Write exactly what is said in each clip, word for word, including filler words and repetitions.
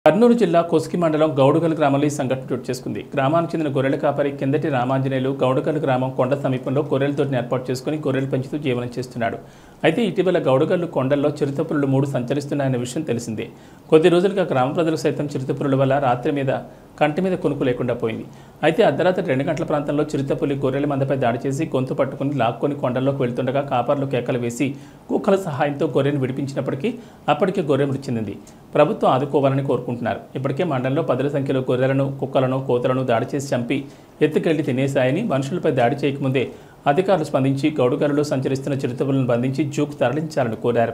కర్నూలు జిల్లా కోస్గి మండలం గౌడుగల్ గ్రామంలో ఈ సంఘటన చోటు చేసుకుంది. గ్రామానికి చెందిన గొర్రెల కాపరి కిందటి రామాంజనేయులు గౌడుగల్ గ్రామం కొండ సమీపంలో గొర్రెలతోటిని ఏర్పాటు చేసుకుని గొర్రెలు పెంచుతూ జీవనం చేస్తున్నాడు. అయితే ఇటీవల గౌడుగల్లు కొండల్లో చిరుతపులులు మూడు సంచరిస్తున్నాయన్న విషయం తెలిసిందే. కొద్ది రోజులుగా గ్రామ ప్రజలు సైతం చిరుతపులుల వల్ల రాత్రి మీద కంటి మీద కొనుక్కు లేకుండా పోయింది. అయితే అర్ధరాత్రి రెండు గంటల ప్రాంతంలో చిరుతపులి గొర్రెల మందపై దాడి చేసి గొంతు పట్టుకుని లాక్కొని కొండల్లోకి వెళ్తుండగా కాపర్లు కేకలు వేసి కుక్కల సహాయంతో గొర్రెను విడిపించినప్పటికీ అప్పటికే గొర్రె మృతి చెందింది. ప్రభుత్వం ఆదుకోవాలని కోరుకుంటున్నారు. ఇప్పటికే మండలంలో పదుల సంఖ్యలో గొర్రెలను, కుక్కలను, కోతలను దాడి చేసి చంపి ఎత్తుకెళ్లి తినేశాయని, మనుషులపై దాడి చేయకముందే అధికారులు స్పందించి గౌడుగల్లులో సంచరిస్తున్న చిరుతపులను బంధించి జూకు తరలించాలని కోరారు.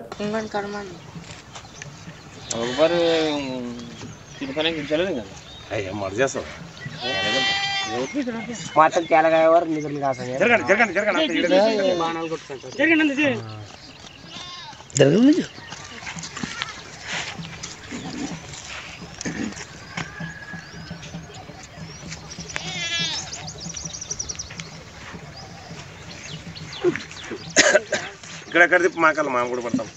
ఇక్కడ ఎక్కడ తిప్పి మాకల్లా మనం కూడా పడతాం.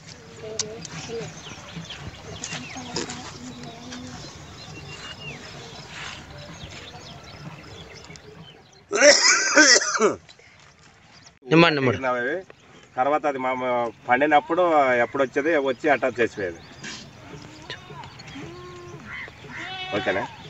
తర్వాత అది మా పండినప్పుడు ఎప్పుడు వచ్చేది వచ్చి అటాచ్ చేసిపోయేది. ఓకేనా?